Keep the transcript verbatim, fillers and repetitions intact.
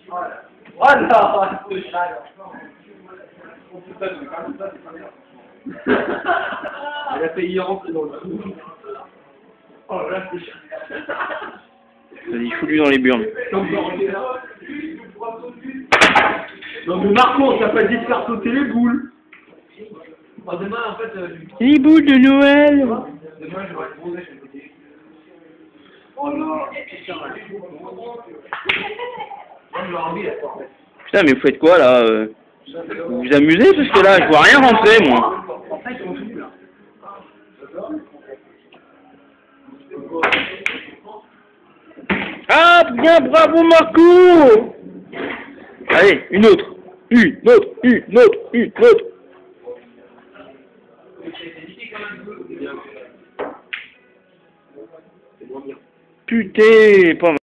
Voilà. Elle a failli rentrer dans le trou. Oh là, c'est Vas-y, fous-lui dans les burnes. non mais Marco, t'as pas dit de faire sauter les boules. Bon, demain en fait... Euh, Les boules de Noël. demain je vais être bronzé, je vais côté. Oh là. Putain, mais vous faites quoi là euh Vous vous amusez parce que là, je vois rien rentrer moi. Ah, bien, bravo Marco. Allez, une autre. Une autre, une autre, une autre. Putain, pas mal.